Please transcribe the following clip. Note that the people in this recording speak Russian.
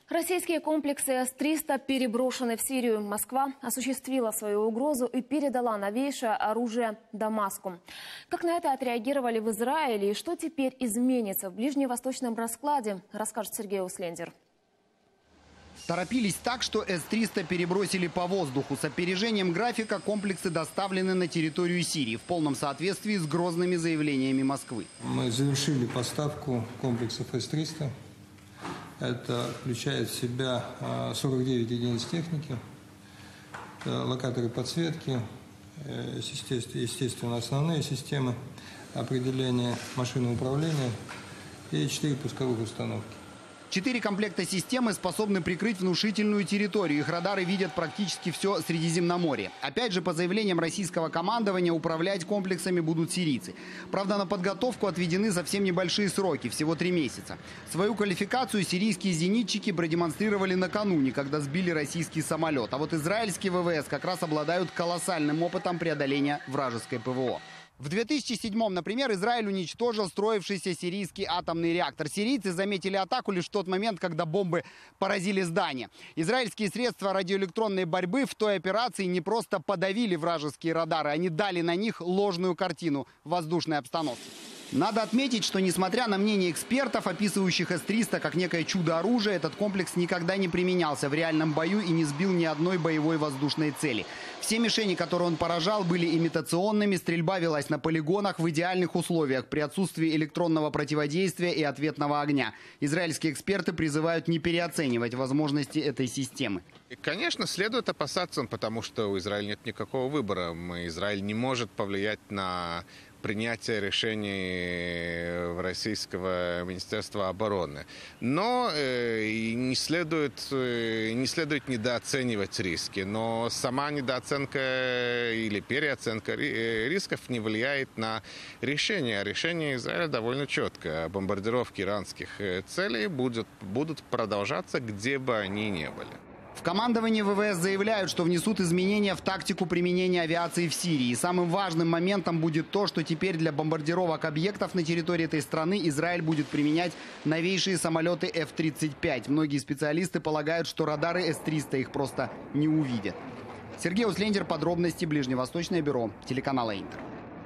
Российские комплексы С-300 переброшены в Сирию. Москва осуществила свою угрозу и передала новейшее оружие Дамаску. Как на это отреагировали в Израиле и что теперь изменится в ближневосточном раскладе, расскажет Сергей Услендер. Торопились так, что С-300 перебросили по воздуху. С опережением графика комплексы доставлены на территорию Сирии в полном соответствии с грозными заявлениями Москвы. Мы завершили поставку комплексов С-300. Это включает в себя 49 единиц техники, локаторы подсветки, естественно, основные системы определения машинного управления и 4 пусковых установки. 4 комплекта системы способны прикрыть внушительную территорию. Их радары видят практически все Средиземноморье. Опять же, по заявлениям российского командования, управлять комплексами будут сирийцы. Правда, на подготовку отведены совсем небольшие сроки, всего 3 месяца. Свою квалификацию сирийские зенитчики продемонстрировали накануне, когда сбили российский самолет. А вот израильские ВВС как раз обладают колоссальным опытом преодоления вражеской ПВО. В 2007-м, например, Израиль уничтожил строившийся сирийский атомный реактор. Сирийцы заметили атаку лишь в тот момент, когда бомбы поразили здание. Израильские средства радиоэлектронной борьбы в той операции не просто подавили вражеские радары, они дали на них ложную картину воздушной обстановки. Надо отметить, что несмотря на мнение экспертов, описывающих С-300 как некое чудо-оружие, этот комплекс никогда не применялся в реальном бою и не сбил ни одной боевой воздушной цели. Все мишени, которые он поражал, были имитационными, стрельба велась на полигонах в идеальных условиях при отсутствии электронного противодействия и ответного огня. Израильские эксперты призывают не переоценивать возможности этой системы. И, конечно, следует опасаться, потому что у Израиля нет никакого выбора. Израиль не может повлиять на принятие решений российского Министерства обороны. Но не следует недооценивать риски. Но сама недооценка или переоценка рисков не влияет на решение. Решение Израиля довольно четко. Бомбардировки иранских целей будут продолжаться, где бы они ни были. В командовании ВВС заявляют, что внесут изменения в тактику применения авиации в Сирии. И самым важным моментом будет то, что теперь для бомбардировок объектов на территории этой страны Израиль будет применять новейшие самолеты F-35. Многие специалисты полагают, что радары С-300 их просто не увидят. Сергей Услендер, подробности, Ближневосточное бюро телеканала Интер.